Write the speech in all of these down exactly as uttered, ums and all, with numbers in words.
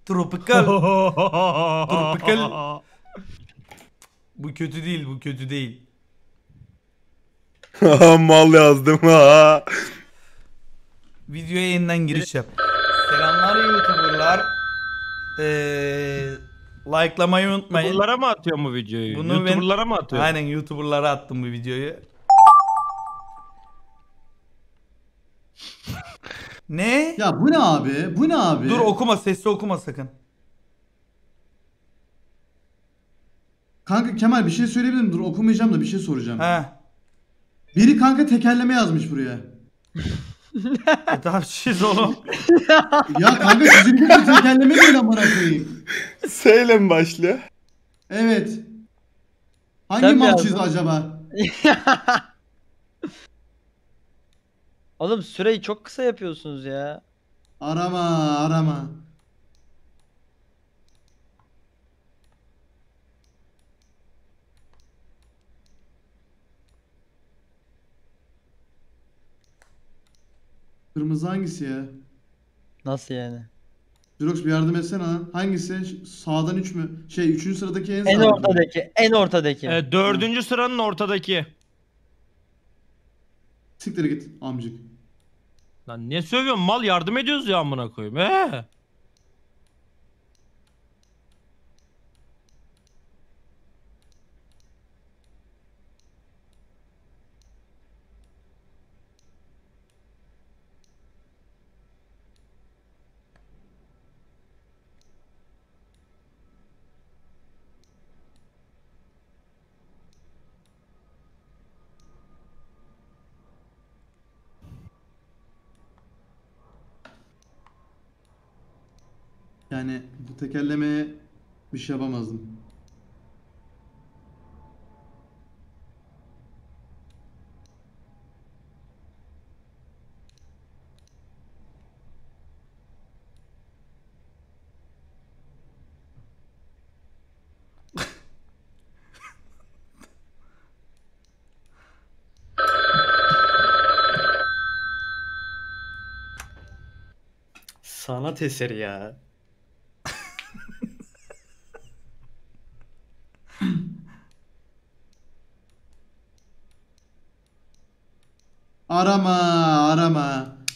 Tropical. Tropical. Bu kötü değil, bu kötü değil. Mal yazdım ha. Videoya yeniden giriş yap. Selamlar YouTuber'lar. Ee, Like'lamayı unutmayın. YouTuber'lara mı atıyor bu videoyu? Bunu YouTuber'lara ben mı atıyor? aynen YouTuber'lara attım bu videoyu. Ne? Ya bu ne abi? Bu ne abi? Dur okuma, sesli okuma sakın. Kanka Kemal bir şey söyleyebilir. Dur okumayacağım da bir şey soracağım. He. Biri kanka tekerleme yazmış buraya. E tamam çiz oğlum. Ya kanka sizin gibi tekerleme değil amına koyayım. S ile mi başlıyor? Evet. Hangi Sen mi mal yazdın? çizdi acaba? Oğlum süreyi çok kısa yapıyorsunuz ya. Arama arama. Kırmızı hangisi ya? Nasıl yani? Jirox bir yardım etsene lan. Hangisi? Ş- Sağdan üç mü? Şey üçüncü sıradaki en En sağdaki. ortadaki, en ortadaki. E, dördüncü sıranın ortadaki. Siktir git amcık. Lan ne sövüyorsun mal, yardım ediyoruz ya amına koyayım. He. Yani bu tekerlemeye bir şey yapamazdım. Sanat eseri ya. Arama arama.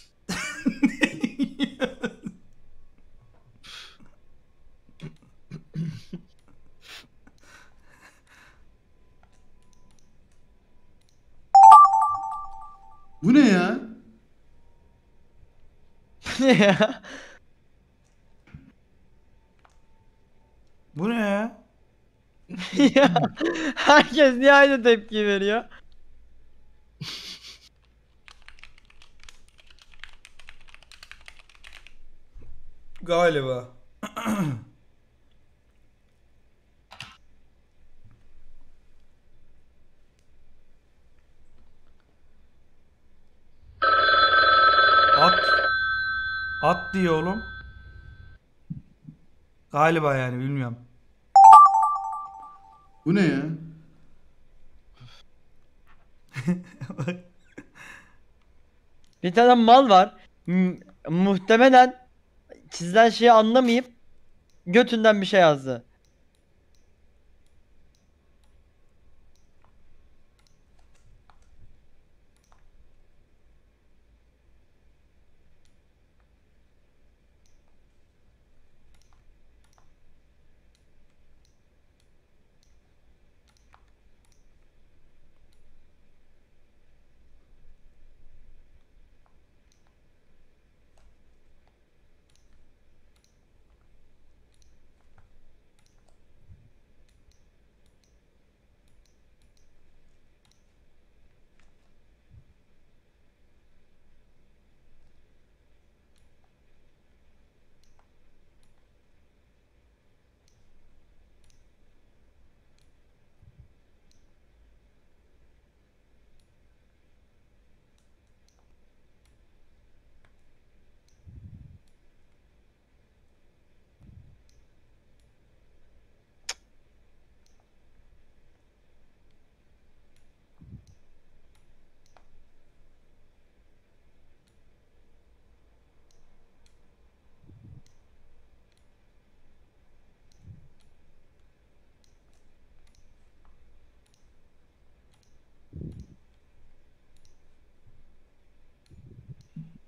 Bu ne ya? Ne ya? Bu ne ya? Ya, herkes niye aynı tepki veriyor? Galiba. At. At diyor oğlum. Galiba yani bilmiyorum. Bu ne ya? Bir tane mal var. M- muhtemelen çizilen şeyi anlamayıp götünden bir şey yazdı.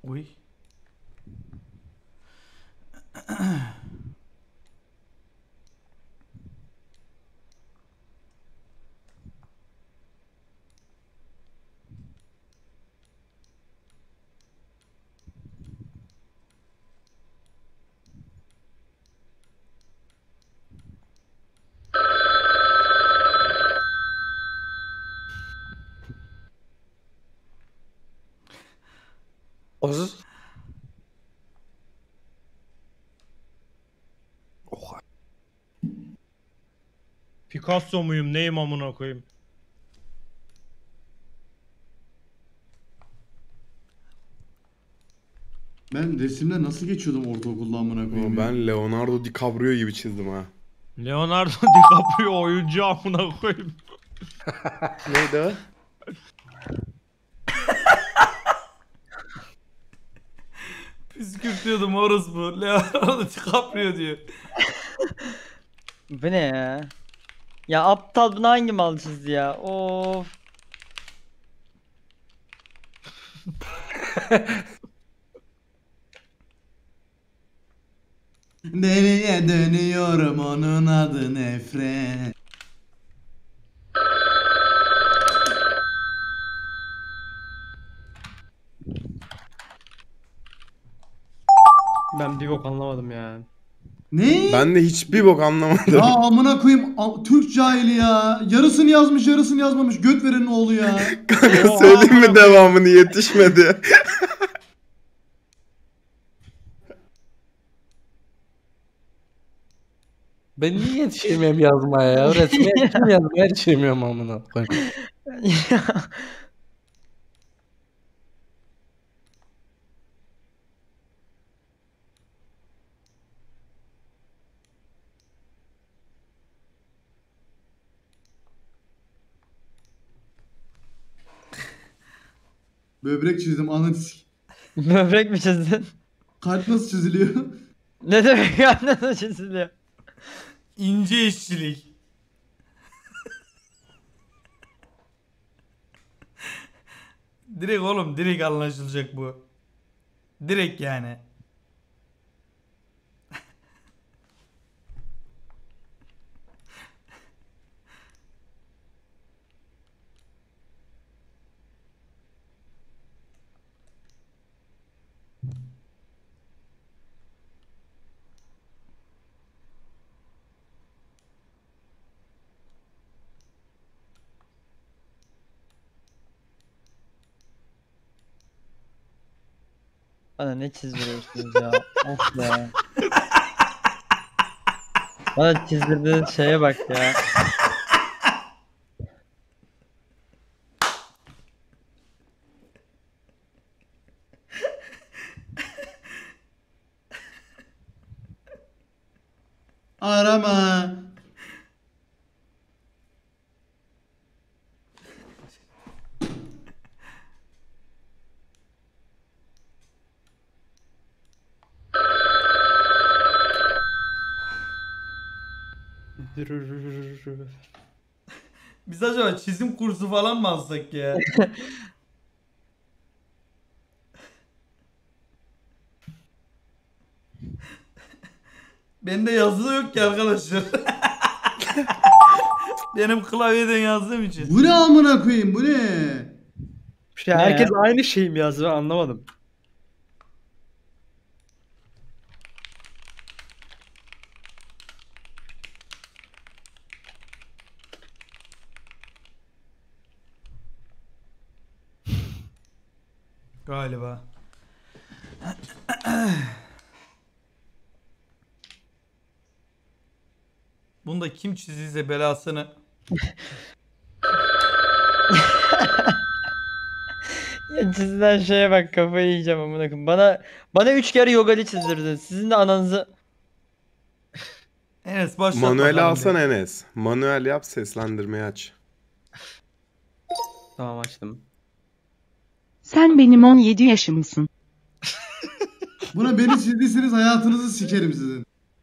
Uy. Oz. Picasso muyum neyim amına koyayım? Ben resimde nasıl geçiyordum ortaokulda amına koyayım ya. Ben Leonardo DiCaprio gibi çizdim ha. Leonardo DiCaprio oyuncu amına koyayım. Neydi o? Püskürtüyordum orospu. Leonardo DiCaprio diyor. Bu ne ya? Ya aptal bunu hangi mal çizdi ya? Of. Nereye dönüyorum onun adı nefret. Ben bir bok anlamadım ya. Ne? Ben de hiçbir bok anlamadım. Ya amına koyayım a- Türk cahili ya. Yarısını yazmış yarısını yazmamış. Göt verenin oğlu ya. Kanka söyleyeyim mi devamını, yetişmedi. Ben niye yetişemiyorum yazmaya ya? Resme kim yazmaya yetişemiyorum amına koyayım. Böbrek çizdim ananı sik. Böbrek mi çizdin? Kalp nasıl çiziliyor? Ne demek ya? Nasıl çiziliyor? İnce işçilik. Direkt oğlum, direkt anlaşılacak bu. Direkt yani. Bana ne çizdiriyorsunuz ya? Of be. Bana çizdirdiğin şeye bak ya. Arama. Biz acaba çizim kursu falan mı alsak ya? Bende yazılı yok ki arkadaşlar. Benim klavyeden yazdığım için. Bu ne amına koyayım bu ne? Şey, Ne herkes aynı şeyi mi yazdı ben anlamadım. Galiba. Bunu da kim çizdiyse belasını. Ya çizilen şeye bak, kafayı yiyeceğim amına koyayım. Bana bana üç kere yogali çizdirdin. Sizin de ananızı. Enes başlat Manuel'i bakalım alsana bir. Enes. Manuel yap, seslendirmeyi aç. Tamam açtım. Sen benim on yedi yaşımsın. Buna beni çizdiyseniz hayatınızı sikerim sizin.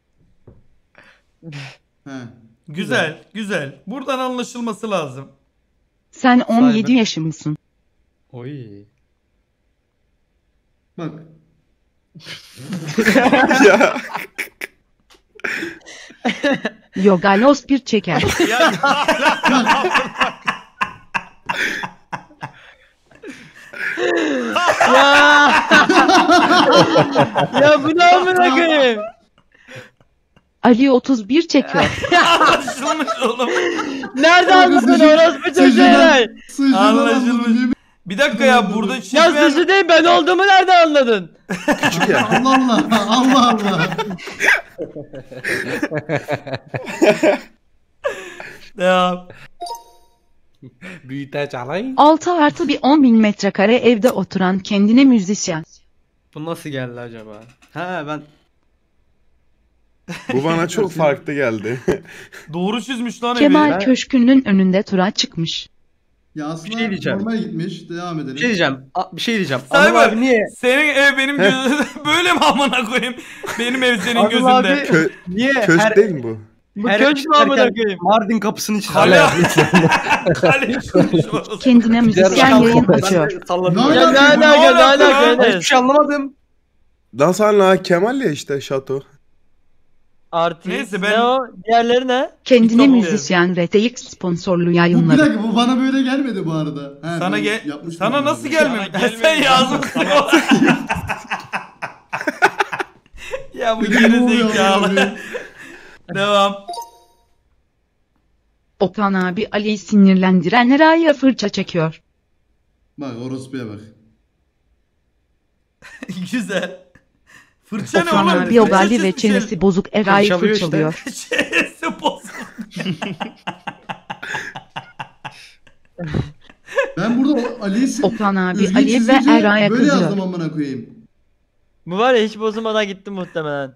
He. Güzel, güzel. Buradan anlaşılması lazım. Sen on yedi Cyber. yaşımsın. Oy. Bak. Ya. Yogalos bir çeker. Ya Ya. Ya bu ne amına koyayım? Ali otuz bir çekiyor. Anlaşılmış oğlum. Nerede anladın Sıcı- orospu çocuğu sıcıdan- Eray? Sıcıdan Anlaşılmış. anladım, yemin- Bir dakika ya burada Ya çekmeyen... suçu değil ben olduğumu nereden anladın? Küçük ya. Allah Allah. Allah Allah. Ya. Büyüteç alayım. altı artı bir on bin metrekare evde oturan kendine müzisyen. Bu nasıl geldi acaba? Ha ben Bu bana çok farklı geldi. Doğru çizmiş lan evi. Kemal Ben- Köşkü'nün önünde tura çıkmış. Ya aslında Bir şey diyeceğim. normal gitmiş. Devam edelim. bir şey diyeceğim. A- bir şey diyeceğim. Cyber, Anıl abi niye? Senin ev benim gözümde böyle mi amına koyayım? Benim ev senin Anıl gözünde. abi Kö- niye köşk her, değil mi bu? Bu her köşk mü amına koyayım? Mardin kapısını çiziyor? Kale. Kale çizmiş orası. Kendine müzisyen Şarkı yayın koymuş. açıyor. Ben de salladım. Ne Ya, Ya ne alaka? alaka ne alaka alaka ya? hiçbir Enes? şey anlamadım. Daha sonra Kemal ya işte şato. Artist. Neyse, Ne ben- o? Diğerleri ne? Kendine Çok müzisyen R T X sponsorlu Bu bir yayınları. dakika bu bana böyle gelmedi bu arada. He, Sana ben gel yapmıştım sana bunu. nasıl gelmiyor? Sana gelmiyor. Sen yazmışsın. Ya bu Bir de bu oluyor gerizekalı. abi. Devam. Okan abi Ali'yi sinirlendiren Eray'a fırça çekiyor. Bak orospuya bak. Güzel. Fırça ne Okan oğlum? abi Yogali ve Fırça çenesi bozuk Eray'ı Fırçalıyor işte. fırçalıyor. Çenesi bozuk. Ben burada o Ali'yi si- Okan abi Üzgün Ali ve çizince Eray'a böyle yazdım kızıyor. amına koyayım. Bu var ya hiç bozulmadan gitti muhtemelen.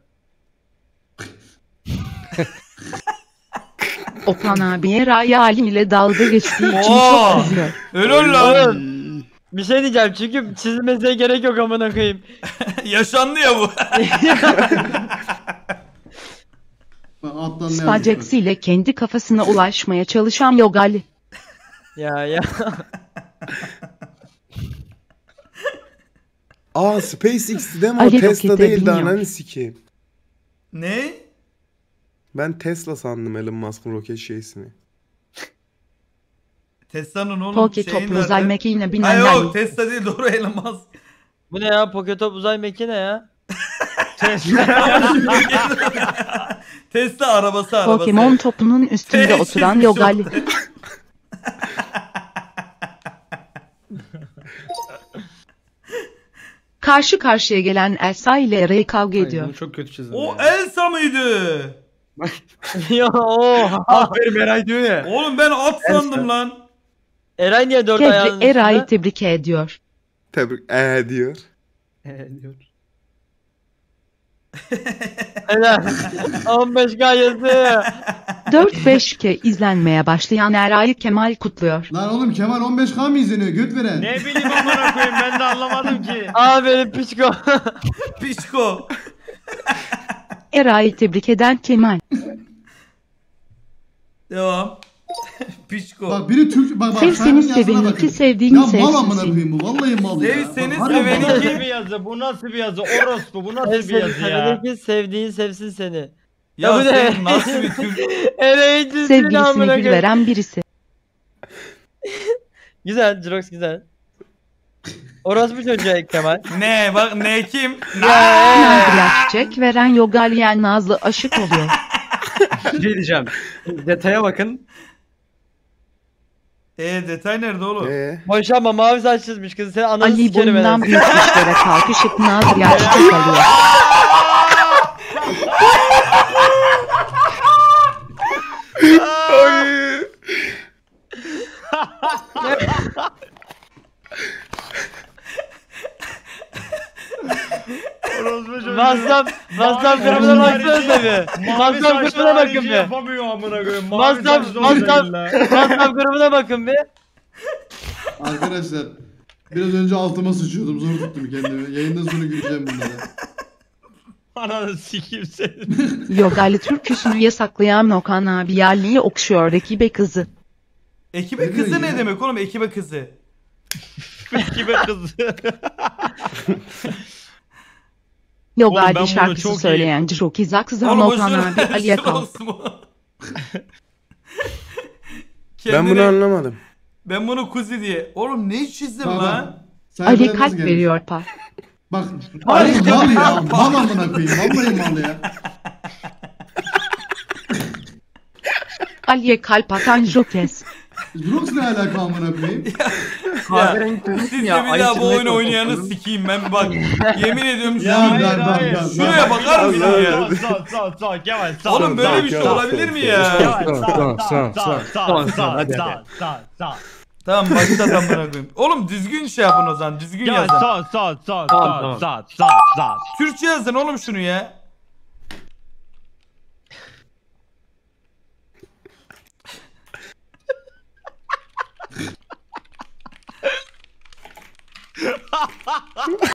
Okan abi Eray'a Ali ile dalga geçtiği için Oo. çok kızıyor. Öyle lan. Oğlum bir şey diyeceğim çünkü çizilmesine gerek yok amına koyayım. Yaşandı ya bu. Bak alttan ne Spacex yazmış? ile kendi kafasına ulaşmaya çalışan Yogali. Ya ya. Aa SpaceX'ti değil mi? O Ali Tesla rokete değildi biniyor. ananı sikeyim. Ne? Ben Tesla sandım Elon Musk'ın roket şeysini. Tesla'nın oğlum Poke şeyin toplu uzay nerede? mekiğine Ay binenler. yok Tesla değil doğru Elon Musk. Bu ne ya? Poketop uzay mekiği ne ya? Tesla arabası arabası. Pokemon topunun üstünde Tesis oturan bir Yogali. şey oldu. Karşı karşıya gelen Elsa ile Eray kavga Ay, ediyor. bunu çok kötü çizdim O ya. Elsa mıydı? ya oha. Aferin Eray diyor ya. Oğlum ben at sandım lan. Eray niye dört Kedri ayağının Eray'ı üstünde? tebrik ediyor. Tebrik ee diyor. Ee, diyor. Helal. on beş K yazıyor. dört beş K izlenmeye başlayan Eray'ı Kemal kutluyor. Lan oğlum Kemal on beş K mı izleniyor? Göt veren. Ne bileyim amına koyayım ben de anlamadım ki. Aferin pişko. Pişko. Eray'ı tebrik eden Kemal. Devam. Pişko. Bak biri Türk bak bak. Sev Serhan'ın seni yazısına seveninki bakın. sevdiğini Ya mal sevsin amına seni. koyayım bu. Vallahi mal ya. Sev Bak, seni harbi Bu seveni- mal. nasıl bir yazı? Bu nasıl bir yazı? Orospu bu nasıl bir Sevdiğin yazı ya? sevdiğin sevdiğin sevsin seni. Ya bu ne? sen nasıl bir Türk? Eray'ın çizdiğini Sevgilisine amına gül koyayım. veren birisi. Güzel Jirox güzel. Orospu çocuğu Kemal. Ne bak ne kim? Nazlı'ya çiçek veren Yogali'yen Nazlı aşık oluyor. Bir şey diyeceğim. Detaya bakın. Eee detay nerede oğlum? Ee, Boşanma mavi saç çizmiş kız sen ananı Ali sikerim boyundan Enes. büyük işlere kalkışıp Nazlı'ya çiçek alıyor. Ay. Orospu çocuğu. WhatsApp, WhatsApp grubuna baksanıza bir. WhatsApp grubuna bakın bir. Yapamıyor amına koyayım. Mavi WhatsApp, saçlı WhatsApp, olacak illa. WhatsApp grubuna bakın bir. Arkadaşlar biraz önce altıma sıçıyordum. Zor tuttum kendimi. Yayından sonra güleceğim bunlara. Ananı sikeyim seni. Yogali türküsünü yasaklayan Okan abi Yerli'yi okşuyor rakibe kızı. Ekibe Ne kızı diyor ne ya? demek oğlum ekibe kızı? Kime kızdı? Oğlum ben Yogaldi bunu şarkısı çok iyi- söyleyen Joki Zakzan Oğlum Okan hoşuna- abi Ali'ye hoşuna kal. olsun bu. Ben bunu Kendine- anlamadım. Ben bunu kuzi diye. Oğlum ne çizdin Bak, lan? bak. Sayfaya Ali nasıl kalp gelmiş? veriyor pa. Bak. Ali mal ya. Mal amına koyayım. Vallahi mal ya. Ali'ye kalp atan Jokes. Brooks ne alaka amına koyayım? Kahverengi demişsin Sizce ya. bir ayı daha bu çizmeye oyunu oynayanı çalışıyorum. sikeyim ben bak. Yemin ediyorum şu Ya an. hayır, hayır. Şuraya bakar mısın ya? Sağ sağ sağ sağ Kemal sağ. Oğlum böyle sağ, bir şey sağ, olabilir mi sağ, ya? sağ, Sağ, sağ, sağ, sağ, sağ, sağ, Tamam, sağ, tamam, hadi, sağ, hadi. sağ, sağ. Tamam başta tam koyayım. Oğlum düzgün şey yapın o zaman. Düzgün Ya yazın. sağ sağ sağ Tamam, sağ tamam. sağ sağ sağ. Türkçe yazın oğlum şunu ya.